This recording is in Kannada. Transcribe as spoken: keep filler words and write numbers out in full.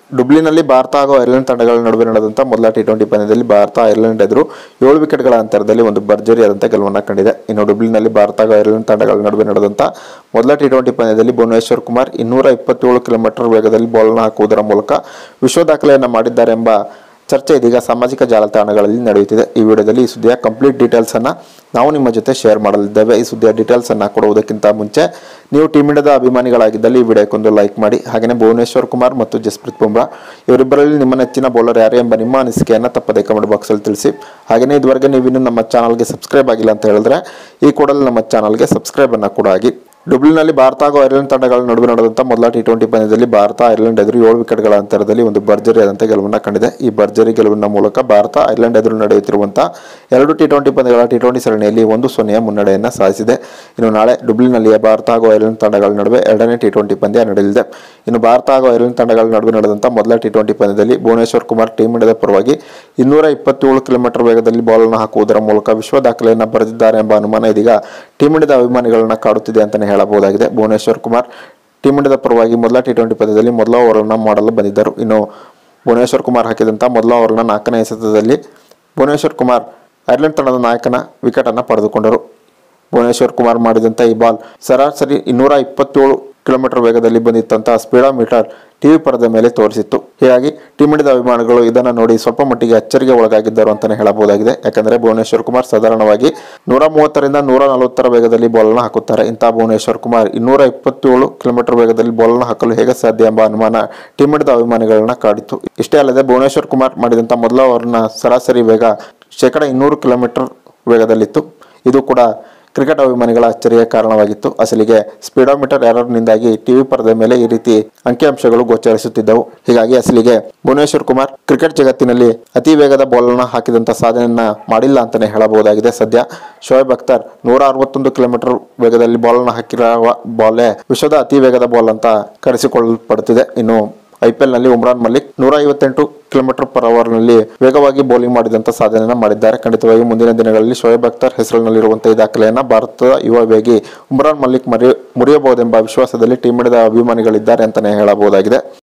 ಡುಬ್ಲಿನಲ್ಲಿ ಭಾರತ ಹಾಗೂ ಐರ್ಲೆಂಡ್ ತಂಡಗಳ ನಡುವೆ ನಡೆದಂಥ ಮೊದಲ ಟಿ ಟ್ವೆಂಟಿ ಪಂದ್ಯದಲ್ಲಿ ಭಾರತ ಐರ್ಲೆಂಡ್ ಎದುರು ಏಳು ವಿಕೆಟ್ಗಳ ಅಂತರದಲ್ಲಿ ಒಂದು ಭರ್ಜರಿಯಾದಂಥ ಗೆಲುವನ್ನು ಕಂಡಿದೆ. ಇನ್ನು ಡುಬ್ಲಿನಲ್ಲಿ ಭಾರತ ಹಾಗೂ ಐರ್ಲೆಂಡ್ ತಂಡಗಳ ನಡುವೆ ನಡೆದಂಥ ಮೊದಲ ಟಿ ಟ್ವೆಂಟಿ ಪಂದ್ಯದಲ್ಲಿ ಭುವನೇಶ್ವರ್ ಕುಮಾರ್ ಇನ್ನೂರ ಇಪ್ಪತ್ತೇಳು ಕಿಲೋಮೀಟರ್ ವೇಗದಲ್ಲಿ ಬಾಲ್ನ ಹಾಕುವುದರ ಮೂಲಕ ವಿಶ್ವ ದಾಖಲೆಯನ್ನು ಮಾಡಿದ್ದಾರೆ ಎಂಬ ಚರ್ಚೆ ಇದೀಗ ಸಾಮಾಜಿಕ ಜಾಲತಾಣಗಳಲ್ಲಿ ನಡೆಯುತ್ತಿದೆ. ಈ ವಿಡಿಯೋದಲ್ಲಿ ಈ ಸುದ್ದಿಯ ಕಂಪ್ಲೀಟ್ ಡೀಟೇಲ್ಸ್ ಅನ್ನ ನಾವು ನಿಮ್ಮ ಜೊತೆ ಶೇರ್ ಮಾಡಲಿದ್ದೇವೆ. ಈ ಸುದ್ದಿಯ ಡೀಟೇಲ್ಸ್ ಅನ್ನ ಕೊಡುವುದಕ್ಕಿಂತ ಮುಂಚೆ ನೀವು ಟೀಮ್ ಇಂಡಿಯಾದ ಅಭಿಮಾನಿಗಳಾಗಿದ್ದಲ್ಲಿ ಈ ವಿಡಿಯೋಕ್ಕೊಂದು ಲೈಕ್ ಮಾಡಿ. ಹಾಗೆಯೇ ಭುವನೇಶ್ವರ್ ಕುಮಾರ್ ಮತ್ತು ಜಸ್ಪ್ರೀತ್ ಬುಮ್ರಾ ಇವರಿಬ್ಬರಲ್ಲಿ ನಿಮ್ಮ ನೆಚ್ಚಿನ ಬೌಲರ್ ಯಾರು ಎಂಬ ನಿಮ್ಮ ಅನಿಸಿಕೆಯನ್ನು ತಪ್ಪದೇ ಕಮೆಂಟ್ ಬಾಕ್ಸಲ್ಲಿ ತಿಳಿಸಿ. ಹಾಗೆಯೇ ಇದುವರೆಗೆ ನೀವು ಇನ್ನೂ ನಮ್ಮ ಚಾನಲ್ಗೆ ಸಬ್ಸ್ಕ್ರೈಬ್ ಆಗಿಲ್ಲ ಅಂತ ಹೇಳಿದ್ರೆ ಈ ಕೂಡಲೇ ನಮ್ಮ ಚಾನಲ್ಗೆ ಸಬ್ಸ್ಕ್ರೈಬ್ ಅನ್ನು ಕೂಡ ಆಗಿ. ಡುಬ್ಲಿನಲ್ಲಿ ಭಾರತ ಹಾಗೂ ಐರ್ಲೆಂಡ್ ತಂಡಗಳ ನಡುವೆ ನಡೆದಂಥ ಮೊದಲ ಟಿ ಟ್ವೆಂಟಿ ಪಂದ್ಯದಲ್ಲಿ ಭಾರತ ಐರ್ಲೆಂಡ್ ಎದುರು ಏಳು ವಿಕೆಟ್ಗಳ ಅಂತರದಲ್ಲಿ ಒಂದು ಭರ್ಜರಿಯಾದಂಥ ಗೆಲುವನ್ನು ಕಂಡಿದೆ. ಈ ಭರ್ಜರಿ ಗೆಲುವಿನ ಮೂಲಕ ಭಾರತ ಐರ್ಲೆಂಡ್ ಎದುರು ನಡೆಯುತ್ತಿರುವಂಥ ಎರಡು ಟಿ ಟ್ವೆಂಟಿ ಪಂದ್ಯಗಳ ಟಿ ಟ್ವೆಂಟಿ ಸರಣಿಯಲ್ಲಿ ಒಂದು ಸೊನ್ನೆಯ ಮುನ್ನಡೆಯನ್ನು ಸಾಧಿಸಿದೆ. ಇನ್ನು ನಾಳೆ ಡುಬ್ಲಿನಲ್ಲಿಯೇ ಭಾರತ ಹಾಗೂ ಐರ್ಲೆಂಡ್ ತಂಡಗಳ ನಡುವೆ ಎರಡನೇ ಟಿ ಟ್ವೆಂಟಿ ಪಂದ್ಯ ನಡೆಯಲಿದೆ. ಇನ್ನು ಭಾರತ ಹಾಗೂ ಐರ್ಲೆಂಡ್ ತಂಡಗಳ ನಡುವೆ ನಡೆದಂಥ ಮೊದಲ ಟಿ ಟ್ವೆಂಟಿ ಪಂದ್ಯದಲ್ಲಿ ಭುವನೇಶ್ವರ್ ಕುಮಾರ್ ಟೀಮ್ ಇಂಡಿಯಾದ ಪರವಾಗಿ ಇನ್ನೂರ ಇಪ್ಪತ್ತೇಳು ಕಿಲೋಮೀಟರ್ ವೇಗದಲ್ಲಿ ಬಾಲ್ನ ಹಾಕುವುದರ ಮೂಲಕ ವಿಶ್ವ ದಾಖಲೆಯನ್ನು ಬರೆದಿದ್ದಾರೆ ಎಂಬ ಅನುಮಾನ ಇದೀಗ ಟೀಮ್ ಇಂಡಿಯಾದ ಅಭಿಮಾನಿಗಳನ್ನ ಕಾಡುತ್ತಿದೆ ಅಂತಲೇ ಹೇಳಬಹುದಾಗಿದೆ. ಭುವನೇಶ್ವರ್ ಕುಮಾರ್ ಟೀಮ್ ಇಂಡಿಯಾದ ಪರವಾಗಿ ಮೊದಲ ಟಿ ಟ್ವೆಂಟಿ ಪಂದ್ಯದಲ್ಲಿ ಮೊದಲ ಓವರನ್ನು ಮಾಡಲು ಬಂದಿದ್ದರು. ಇನ್ನು ಭುವನೇಶ್ವರ್ ಕುಮಾರ್ ಹಾಕಿದಂಥ ಮೊದಲ ಓವರ್ನ ನಾಲ್ಕನೇ ಎಸೆತದಲ್ಲಿ ಭುವನೇಶ್ವರ್ ಕುಮಾರ್ ಐರ್ಲೆಂಡ್ ತಂಡದ ನಾಯಕನ ವಿಕೆಟನ್ನು ಪಡೆದುಕೊಂಡರು. ಭುವನೇಶ್ವರ್ ಕುಮಾರ್ ಮಾಡಿದಂಥ ಈ ಬಾಲ್ ಸರಾಸರಿ ಇನ್ನೂರ ಇಪ್ಪತ್ತೇಳು ಕಿಲೋಮೀಟರ್ ವೇಗದಲ್ಲಿ ಬಂದಿತ್ತಂತಹ ಸ್ಪೀಡೋಮೀಟರ್ ಟಿವಿ ಪರದೆ ಮೇಲೆ ತೋರಿಸಿತ್ತು. ಹೀಗಾಗಿ ಟೀಮ್ ಇಂಡಿಯಾದ ಅಭಿಮಾನಿಗಳು ಇದನ್ನು ನೋಡಿ ಸ್ವಲ್ಪ ಮಟ್ಟಿಗೆ ಅಚ್ಚರಿಗೆ ಒಳಗಾಗಿದ್ದರು ಅಂತಾನೆ ಹೇಳಬಹುದಾಗಿದೆ. ಯಾಕಂದರೆ ಭುವನೇಶ್ವರ್ ಕುಮಾರ್ ಸಾಧಾರಣವಾಗಿ ನೂರ ಮೂವತ್ತರಿಂದ ನೂರ ನಲವತ್ತರ ವೇಗದಲ್ಲಿ ಬಾಲ್ನ ಹಾಕುತ್ತಾರೆ. ಇಂತಹ ಭುವನೇಶ್ವರ್ ಕುಮಾರ್ ಇನ್ನೂರ ಇಪ್ಪತ್ತೇಳು ಕಿಲೋಮೀಟರ್ ವೇಗದಲ್ಲಿ ಬಾಲ್ನ ಹಾಕಲು ಹೇಗೆ ಸಾಧ್ಯ ಎಂಬ ಅನುಮಾನ ಟೀಮ್ ಇಂಡಿಯಾದ ಅಭಿಮಾನಿಗಳನ್ನ ಕಾಡಿತ್ತು. ಇಷ್ಟೇ ಅಲ್ಲದೆ ಭುವನೇಶ್ವರ್ ಕುಮಾರ್ ಮಾಡಿದಂಥ ಮೊದಲ ಓವರ್ನ ಸರಾಸರಿ ವೇಗ ಶೇಕಡ ಇನ್ನೂರು ಕಿಲೋಮೀಟರ್ ವೇಗದಲ್ಲಿತ್ತು. ಇದು ಕೂಡ ಕ್ರಿಕೆಟ್ ಅಭಿಮಾನಿಗಳ ಅಚ್ಚರಿಯ ಕಾರಣವಾಗಿತ್ತು. ಅಸಲಿಗೆ ಸ್ಪೀಡೋಮೀಟರ್ ಎರರ್ನಿಂದಾಗಿ ಟಿವಿ ಪರದೆ ಮೇಲೆ ಈ ರೀತಿ ಅಂಕಿಅಂಶಗಳು ಗೋಚರಿಸುತ್ತಿದ್ದವು. ಹೀಗಾಗಿ ಅಸಲಿಗೆ ಭುವನೇಶ್ವರ್ ಕುಮಾರ್ ಕ್ರಿಕೆಟ್ ಜಗತ್ತಿನಲ್ಲಿ ಅತಿ ವೇಗದ ಬಾಲ್ನ ಹಾಕಿದಂಥ ಸಾಧನೆಯನ್ನ ಮಾಡಿಲ್ಲ ಅಂತಾನೆ ಹೇಳಬಹುದಾಗಿದೆ. ಸದ್ಯ ಶೋಯಬ್ ಅಖ್ತರ್ ನೂರ ಅರವತ್ತೊಂದು ಕಿಲೋಮೀಟರ್ ವೇಗದಲ್ಲಿ ಬಾಲ್ನ ಹಾಕಿರುವ ಬಾಲೇ ವಿಶ್ವದ ಅತಿ ವೇಗದ ಬಾಲ್ ಅಂತ ಕರೆಸಿಕೊಳ್ಳಲ್ಪಡುತ್ತಿದೆ. ಇನ್ನು ಐಪಿಎಲ್ ನಲ್ಲಿ ಉಮ್ರಾನ್ ಮಲ್ಲಿಕ್ ನೂರ ಐವತ್ತೆಂಟು ಕಿಲೋಮೀಟರ್ ಪರ್ ಅವರ್ ನಲ್ಲಿ ವೇಗವಾಗಿ ಬೌಲಿಂಗ್ ಮಾಡಿದಂತ ಸಾಧನೆಯನ್ನು ಮಾಡಿದ್ದಾರೆ. ಖಂಡಿತವಾಗಿ ಮುಂದಿನ ದಿನಗಳಲ್ಲಿ ಶೋಯಬ್ ಅಖ್ತರ್ ಹೆಸರಿನಲ್ಲಿರುವಂತಹ ಈ ದಾಖಲೆಯನ್ನ ಭಾರತದ ಯುವ ವೇಗಿ ಉಮ್ರಾನ್ ಮಲ್ಲಿಕ್ ಮುರಿಯಬಹುದೆಂಬ ವಿಶ್ವಾಸದಲ್ಲಿ ಟೀಮ್ ಇಂಡಿಯಾದ ಅಭಿಮಾನಿಗಳಿದ್ದಾರೆ ಅಂತಾನೆ ಹೇಳಬಹುದಾಗಿದೆ.